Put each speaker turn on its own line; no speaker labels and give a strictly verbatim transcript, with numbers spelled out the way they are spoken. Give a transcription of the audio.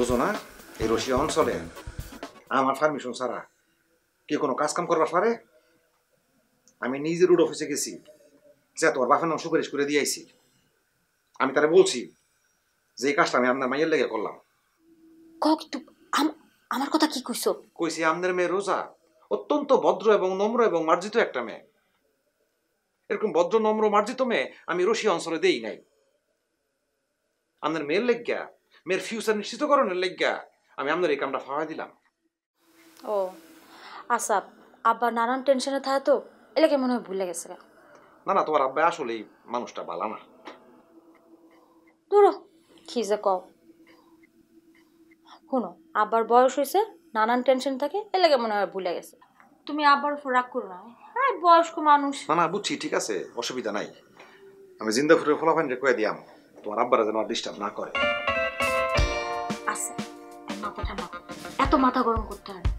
বুঝো না এই রশিয়া অঞ্চলে আমার পারমিশন ছাড়া কে কোনো কাজ কাম করবার পারে? আমি নিজে রোড অফিসে গেছি, যে তোমার বাপের নাম সুপারিশ করে দিয়ে আইছি। আমি তারা বলছি যে এই কাজটা আমি আপনার মাইয়ের লেগে করলাম।
আমার কথা কি কইছো?
কইছি আপনার মেয়ে রোজা অত্যন্ত ভদ্র এবং নম্র এবং মার্জিত একটা মেয়ে। এরকম ভদ্র নম্র মার্জিত মেয়ে আমি রশিয়া অঞ্চলে দেই নাই। আপনার মেয়ের লেগা, মেয়ের ফিউচার নিশ্চিতকরণের লেগা আমি আপনার এই কামটা ফাওয়াই দিলাম।
ও আচ্ছা, আব্বা নানান টেনশনে থাকে তো এলাকে মনে হয় ভুলে গেছে।
না না, তোমার আব্বা আসলেই মানুষটা ভালো না।
ধরো কি যে কও। শোনো, আব্বার বয়স হয়েছে, নানান টেনশন থাকে, এলাকে মনে হয় ভুলে গেছে। তুমি আব্বার উপর রাগ করো না, হ্যাঁ বয়স্ক মানুষ।
না না বুঝছি, ঠিক আছে, অসুবিধা নাই। আমি জিন্দা ফুটের ফলাফান রে কয়ে দিয়াম তোমার আব্বারা যেন ডিস্টার্ব না করে।
আচ্ছা মাথাটা মাথা এত মাথা গরম করতে হয়।